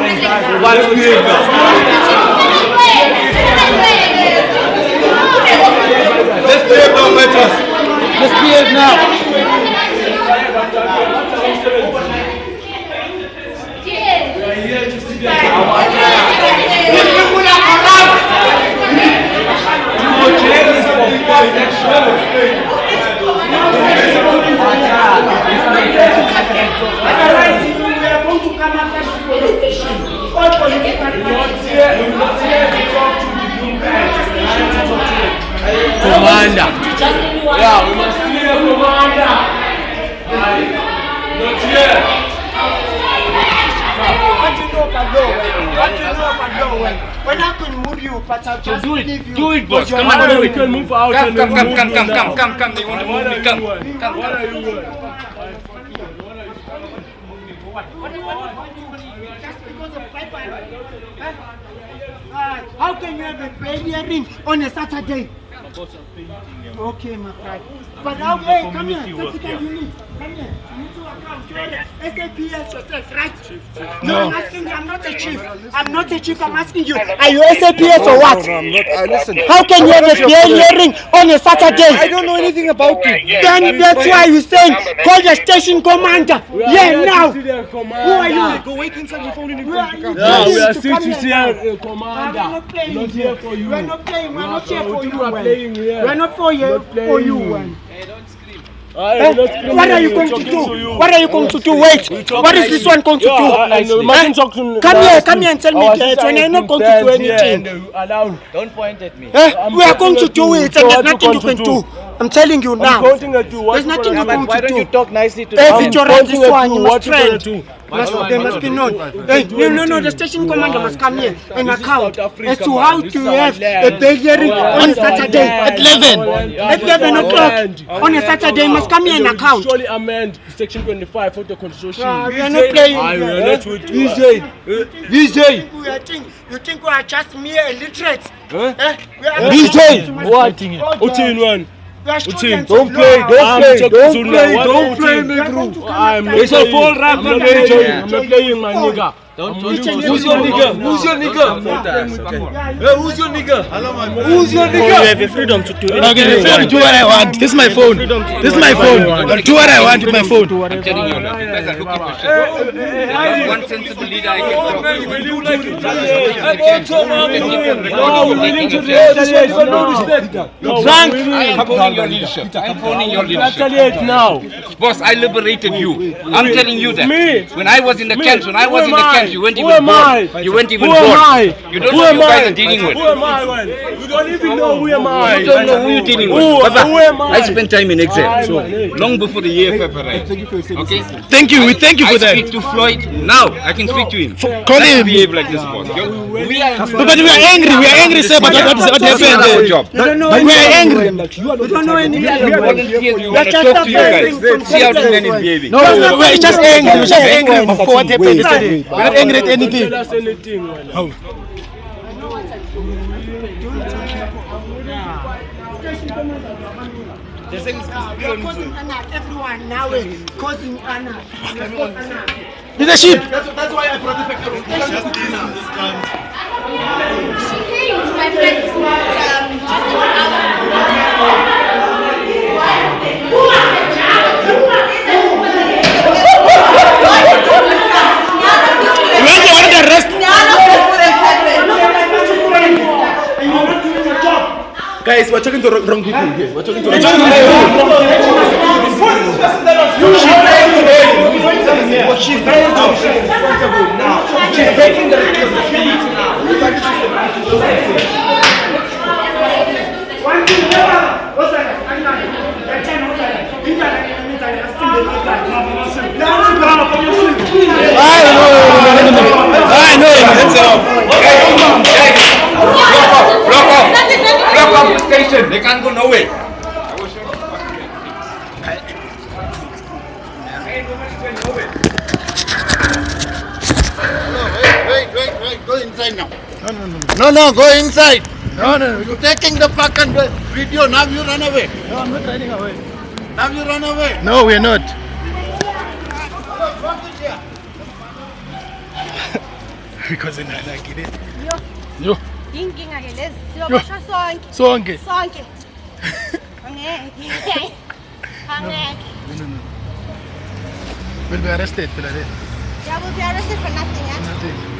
What's good? Let's behave now, Petros. Let's behave now. Commander. Yeah, we must see a commander. Not yet. What do you know about law? What do you know about law? When I can move you, but I'll just leave you. Do it, boss. Come on, do it. Come. They want to move me. Come. What are you doing? What do you want? Just because of Piper? How can you have a prayer ring on a Saturday? Okay, my friend. But now, hey, come here. Tactical unit. Come here. You need to account. You're SAPS yourself, right? No, I'm asking you. I'm not a chief. I'm not a chief. I'm asking you. Are you SAPS or what? No, I'm not. Listen. How can you have a prayer ring on a Saturday? I don't know anything about it. Then that's why you're saying call the station commander. Yeah, now. Who are you? Go wait inside your phone and you Yeah, we are still to see a commander. I'm not playing. Not here for you. We're not playing. We're not here for you. Playing here. We're not for you. For you. Hey, don't scream. What are you going to do? What are you going to do? Wait. What is this one going to do? Come here and tell me that when I'm not going to do anything. Don't point at me. We are going to do it and there's nothing you can do. I'm telling you now. There's nothing you're going Why to don't you do. talk nicely to Hey, them? Victoria, this one, you must trend. They must be known. Hey, no, the station commander must come here and account as to how to have a bail hearing on a Saturday at 11. At 11 o'clock on a Saturday, must come here and account. Surely amend section 25 for the constitution. We are not playing. We are not with VJ. You think we are just mere illiterate? VJ. What? Utin. Don't play, It's a full rap. I'm not playing, my nigga. Who's your nigga? Who's your nigga? Who's your nigga? Who's your nigga? You have a freedom to do it. Okay, do what I want. This is my phone. This is my phone. Do what I want with my phone. I'm telling you now, you guys are looking for shit. Not one sensible leader I can talk to. Drunk! I am phoning your leadership. I am phoning your leadership. Now. Boss, I liberated you. I'm telling you that. Me? When I was in the camps, you weren't even born. You weren't even Who am born. I? You don't know who you guys are dealing with. Who am I? You don't even know who am I. You don't know who you're dealing with. Who am I? I spent time in exile, so long before the year February. Okay? Thank you. We thank you for I that. speak to Floyd now. I can speak to him. Call him. Behave like this, boss. But we are angry. We are angry, sir. But what happened? You don't know But we are anything. angry. You don't know anything. We want to talk to you guys. See how the man is behaving. No, we're just angry. We're just angry for what happened yesterday. We're not angry at anything. Tell us anything. Oh. Everyone now is causing Anna. Leadership. That's why I brought the factory. My friend is not Guys, we're talking to wrong people here. We're talking to wrong She's very responsible now. She's taking the responsibility now. Block off the station. They can't go nowhere. Wait. Go inside now. No, go inside. No. You're taking the fucking video. Now you run away. No, I'm not running away. Now you run away. No, we're not. because ngidile. Yo. Yo. Inkinga ke lezi. Siyoboshwa sonke. Sonke. Sonke. Angeke. Angeke. No. We'll be arrested, Pilare. Yeah, we'll be arrested for nothing, yeah? Nothing.